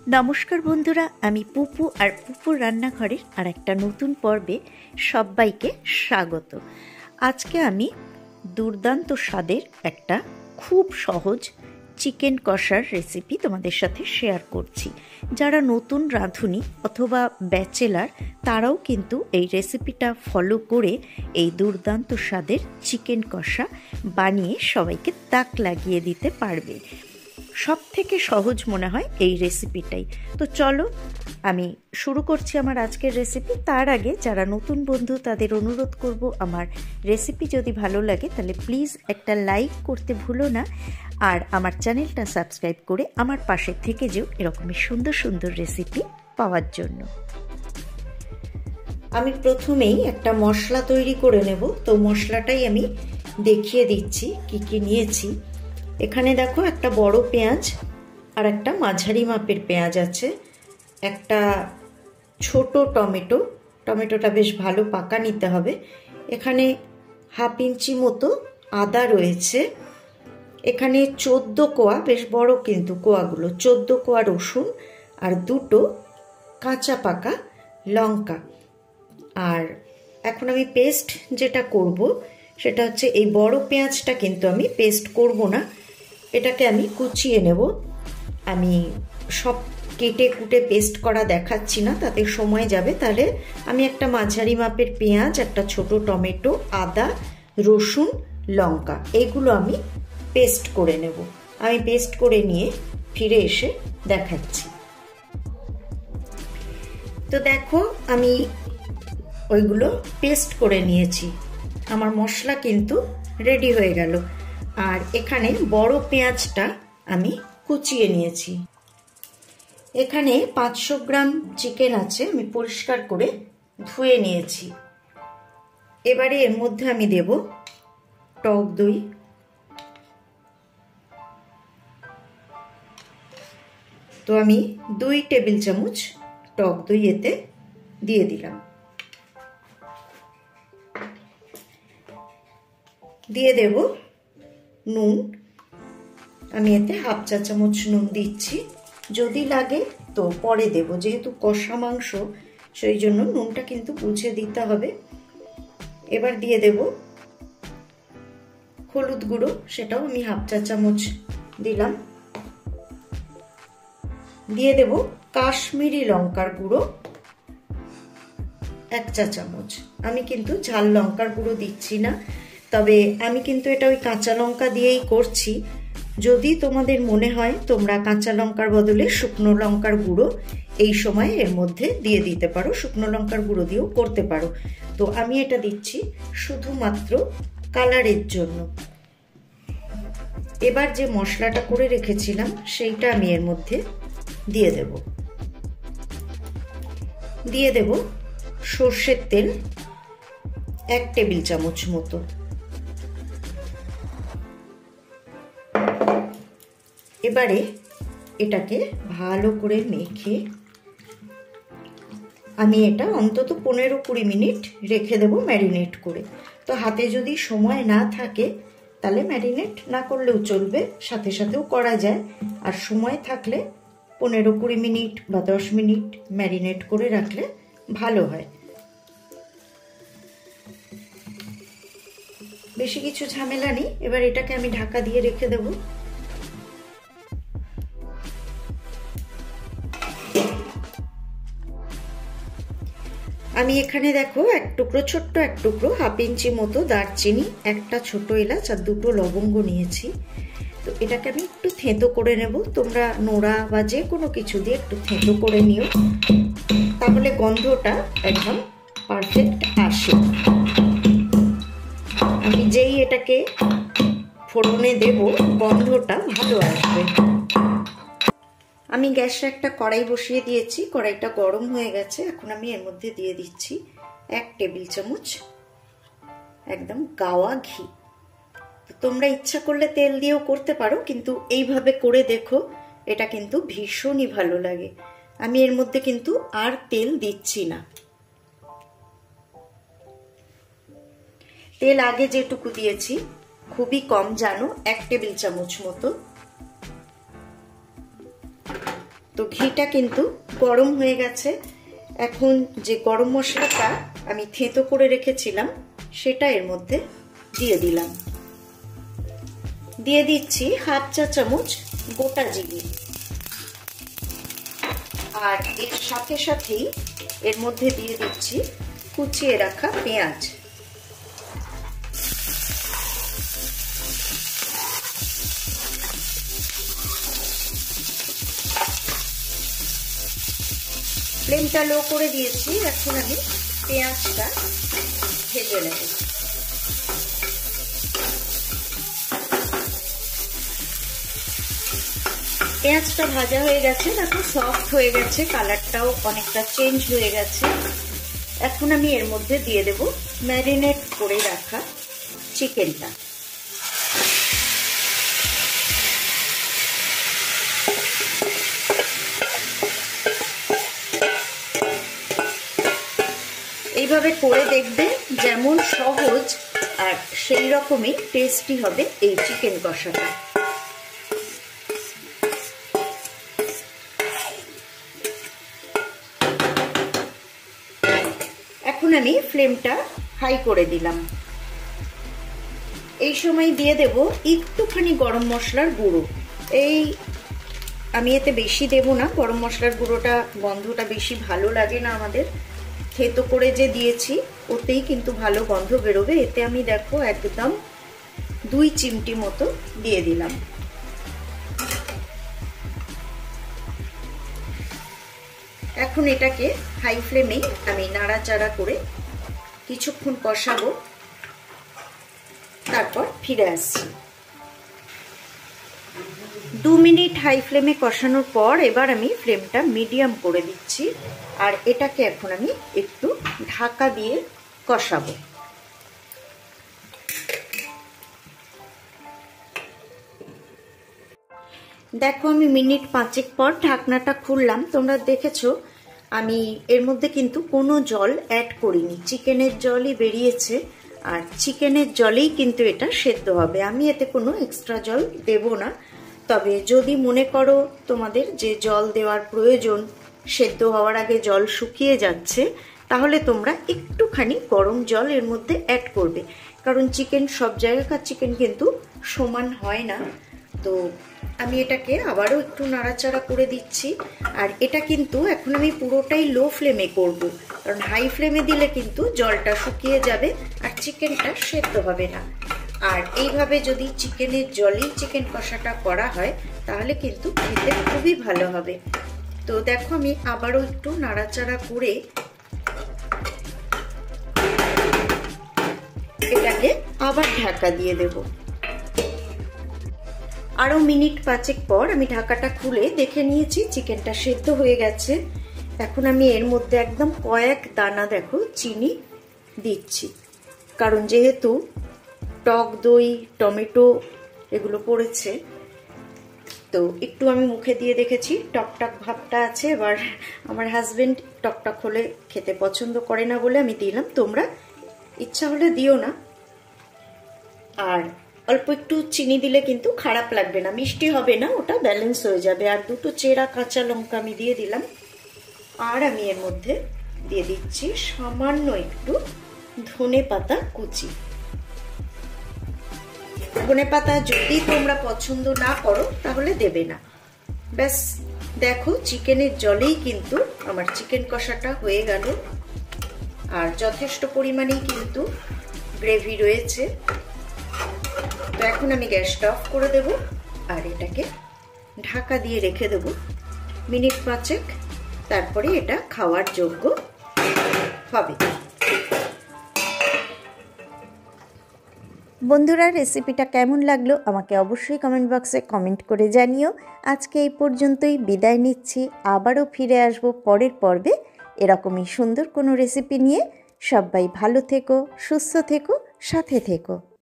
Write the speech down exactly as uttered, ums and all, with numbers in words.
নমস্কার বন্ধুরা, আমি পুপু আর পুপুর রান্নাঘরের আর একটা নতুন পর্বে সবাইকে স্বাগত। আজকে আমি দুর্দান্ত স্বাদের একটা খুব সহজ চিকেন কষার রেসিপি তোমাদের সাথে শেয়ার করছি। যারা নতুন রাঁধুনি অথবা ব্যাচেলার তারাও কিন্তু এই রেসিপিটা ফলো করে এই দুর্দান্ত স্বাদের চিকেন কষা বানিয়ে সবাইকে তাক লাগিয়ে দিতে পারবে। সব থেকে সহজ মনে হয় এই রেসিপিটাই। তো চলো আমি শুরু করছি আমার আজকের রেসিপি। তার আগে যারা নতুন বন্ধু তাদের অনুরোধ করব, আমার রেসিপি যদি ভালো লাগে তাহলে প্লিজ একটা লাইক করতে ভুলো না, আর আমার চ্যানেলটা সাবস্ক্রাইব করে আমার পাশে থেকে যেও এরকমই সুন্দর সুন্দর রেসিপি পাওয়ার জন্য। আমি প্রথমেই একটা মশলা তৈরি করে নেব। তো মশলাটাই আমি দেখিয়ে দিচ্ছি কি কি নিয়েছি। এখানে দেখো একটা বড় পেঁয়াজ আর একটা মাঝারি মাপের পেঁয়াজ আছে, একটা ছোট টমেটো, টমেটোটা বেশ ভালো পাকা নিতে হবে। এখানে হাফ ইঞ্চি মতো আদা রয়েছে। এখানে চোদ্দ কোয়া, বেশ বড় কিন্তু কোয়াগুলো, চোদ্দ কোয়া রসুন আর দুটো কাঁচা পাকা লঙ্কা। আর এখন আমি পেস্ট যেটা করব সেটা হচ্ছে এই বড় পেঁয়াজটা কিন্তু আমি পেস্ট করব না, এটাকে আমি কুচিয়ে নেব। আমি সব কেটে কুটে পেস্ট করা দেখাচ্ছি না, তাতে সময় যাবে। তাহলে আমি একটা মাঝারি মাপের পেঁয়াজ, একটা ছোট টমেটো, আদা, রসুন, লঙ্কা এগুলো আমি পেস্ট করে নেব। আমি পেস্ট করে নিয়ে ফিরে এসে দেখাচ্ছি। তো দেখো আমি ওইগুলো পেস্ট করে নিয়েছি, আমার মশলা কিন্তু রেডি হয়ে গেল। আর এখানে বড় পেঁয়াজটা আমি কুচিয়ে নিয়েছি। এখানে পাঁচশো গ্রাম চিকেন আছে, আমি পরিষ্কার করে ধুয়ে নিয়েছি। এবারে এর মধ্যে আমি দেব টক দই, তো আমি দুই টেবিল চামচ টক দই এতে দিয়ে দিলাম। দিয়ে দেব নুন, আমি এতে হাফ চা চামচ নুন দিচ্ছি। যদি লাগে তো পরে দেব, যেহেতু কষা মাংস সেই জন্য নুনটা কিন্তু বুঝে দিতে হবে। এবার দিয়ে দেব হলুদ গুঁড়ো, সেটাও আমি হাফ চা চামচ দিলাম। দিয়ে দেব কাশ্মীরি লঙ্কার গুঁড়ো এক চা চামচ। আমি কিন্তু ঝাল লঙ্কার গুঁড়ো দিচ্ছি না, তবে আমি কিন্তু এটা ওই কাঁচা লঙ্কা দিয়েই করছি। যদি তোমাদের মনে হয় তোমরা কাঁচা লঙ্কার বদলে শুকনো লঙ্কার গুঁড়ো এই সময় এর মধ্যে দিয়ে দিতে পারো, শুকনো লঙ্কার গুঁড়ো দিয়েও করতে পারো। তো আমি এটা দিচ্ছি শুধুমাত্র কালারের জন্য। এবার যে মশলাটা করে রেখেছিলাম সেইটা আমি এর মধ্যে দিয়ে দেব। দিয়ে দেব সর্ষের তেল এক টেবিল চামচ মতো। এবারে এটাকে ভালো করে মেখে আমি এটা অন্তত পনেরো কুড়ি মিনিট রেখে দেব ম্যারিনেট করে। তো হাতে যদি সময় না থাকে তাহলে ম্যারিনেট না করলেও চলবে, সাথে সাথেও করা যায়। আর সময় থাকলে পনেরো কুড়ি মিনিট বা দশ মিনিট ম্যারিনেট করে রাখলে ভালো হয়। বেশি কিছু ঝামেলা নেই। এবার এটাকে আমি ঢাকা দিয়ে রেখে দেব। আমি এখানে দেখো এক টুকরো, ছোট্ট এক টুকরো হাফ ইঞ্চি মতো দারচিনি, একটা ছোট এলাচ আর দুটো লবঙ্গ নিয়েছি। তো এটাকে আমি একটু থেঁতো করে নেব। তোমরা নোড়া বা যে কোনো কিছু দিয়ে একটু থেঁতো করে নিও, তাহলে গন্ধটা একদম পারফেক্ট আসে। আমি যেই এটাকে ফোড়নে দেব গন্ধটা ভালো আসবে। আমি গ্যাসে একটা কড়াই বসিয়ে দিয়েছি, কড়াইটা গরম হয়ে গেছে। এখন আমি এর মধ্যে দিয়ে দিচ্ছি এক টেবিল চামচ একদম গাওয়া ঘি। তোমরা ইচ্ছা করলে তেল দিয়েও করতে পারো, কিন্তু এইভাবে করে দেখো, এটা কিন্তু ভীষণই ভালো লাগে। আমি এর মধ্যে কিন্তু আর তেল দিচ্ছি না। তেল আগে যেটুকু দিয়েছি খুবই কম, জানো, এক টেবিল চামচ মতো। তো তো ঘিটা কিন্তু গরম হয়ে গেছে। এখন যে গরম মশলাটা আমি থেঁতো করে রেখেছিলাম সেটা এর মধ্যে দিয়ে দিলাম। দিয়ে দিচ্ছি হাফ চা চামচ গোটা জিরে, আর এর সাথে সাথেই এর মধ্যে দিয়ে দিচ্ছি কুচিয়ে রাখা পেঁয়াজ। ফ্লেমটা লো করে দিয়েছি। এখন আমি পেঁয়াজটা ভেজে নেব। পেঁয়াজটা ভাজা হয়ে গেছে, দেখো সফট হয়ে গেছে, কালারটাও অনেকটা চেঞ্জ হয়ে গেছে। এখন আমি এর মধ্যে দিয়ে দেব ম্যারিনেট করে রাখা চিকেনটা। এইভাবে করে দেখবে, যেমন সহজ আর সেই রকমই টেস্টি হবে এই চিকেন কষাটা। এখন আমি ফ্লেমটা হাই করে দিলাম। এই সময় দিয়ে দেব একটুখানি গরম মশলার গুঁড়ো। এই আমি এতে বেশি দেব না, গরম মশলার গুঁড়োটা গন্ধটা বেশি ভালো লাগে না আমাদের। থেতো করে যে দিয়েছি ওতেই কিন্তু ভালো গন্ধ বেরোবে। এতে আমি দেখো একদম দুই চিমটি মতো দিয়ে দিলাম। এখন এটাকে হাই ফ্লেমে আমি নাড়াচাড়া করে কিছুক্ষণ কষাবো, তারপর ফিরে আসছি। দু মিনিট হাই ফ্লেমে কষানোর পর এবার আমি ফ্লেমটা মিডিয়াম করে দিচ্ছি, আর এটাকে এখন আমি একটু ঢাকা দিয়ে কষাবো। দেখো আমি মিনিট পাঁচেক পর ঢাকনাটা খুললাম। তোমরা দেখেছো আমি এর মধ্যে কিন্তু কোনো জল অ্যাড করিনি, চিকেনের জলই বেরিয়েছে, আর চিকেনের জলেই কিন্তু এটা সেদ্ধ হবে। আমি এতে কোনো এক্সট্রা জল দেব না। তবে যদি মনে করো তোমাদের যে জল দেওয়ার প্রয়োজন, সেদ্ধ হওয়ার আগে জল শুকিয়ে যাচ্ছে, তাহলে তোমরা একটুখানি গরম জল এর মধ্যে অ্যাড করবে, কারণ চিকেন সব জায়গাকার চিকেন কিন্তু সমান হয় না। তো আমি এটাকে আবারও একটু নাড়াচাড়া করে দিচ্ছি। আর এটা কিন্তু এখন আমি পুরোটাই লো ফ্লেমে করব, কারণ হাই ফ্লেমে দিলে কিন্তু জলটা শুকিয়ে যাবে আর চিকেনটা সেদ্ধ হবে না। আর এইভাবে যদি চিকেনের জলেই চিকেন কষাটা করা হয় তাহলে কিন্তু খেতে খুবই ভালো হবে। তো দেখো আমি আবারও একটু নাড়াচাড়া করে এটাকে আবার ঢাকা দিয়ে দেব। আরো মিনিট পাঁচেক পর আমি ঢাকাটা খুলে দেখে নিয়েছি চিকেনটা সেদ্ধ হয়ে গেছে। এখন আমি এর মধ্যে একদম কয়েক দানা দেখো চিনি দিচ্ছি, কারণ যেহেতু টক দই টমেটো এগুলো পড়েছে, তো একটু আমি মুখে দিয়ে দেখেছি টকটক ভাবটা আছে। এবার আমার হাজবেন্ড টকটক হলে খেতে পছন্দ করে না বলে আমি দিলাম, তোমরা ইচ্ছা হলে দিও না। আর অল্প একটু চিনি দিলে কিন্তু খারাপ লাগবে না, মিষ্টি হবে না, ওটা ব্যালেন্স হয়ে যাবে। আর দুটো চেরা কাঁচা লঙ্কা আমি দিয়ে দিলাম। আর আমি এর মধ্যে দিয়ে দিচ্ছি সামান্য একটু ধনে পাতা কুচি। ধনে পাতা যদি তোমরা পছন্দ না করো তাহলে দেবে না। ব্যাস দেখো চিকেনের জলেই কিন্তু আমার চিকেন কষাটা হয়ে গেল, আর যথেষ্ট পরিমাণেই কিন্তু গ্রেভি রয়েছে। তো এখন আমি গ্যাসটা অফ করে দেব আর এটাকে ঢাকা দিয়ে রেখে দেব মিনিট পাঁচেক, তারপরে এটা খাওয়ার যোগ্য হবে। বন্ধুরা, রেসিপিটা কেমন লাগলো আমাকে অবশ্যই কমেন্ট বক্সে কমেন্ট করে জানিও। আজকে এই পর্যন্তই, বিদায় নিচ্ছি। আবারও ফিরে আসবো পরের পর্বে এরকমই সুন্দর কোনো রেসিপি নিয়ে। সবাই ভালো থেকো, সুস্থ থেকো, সাথে থেকো।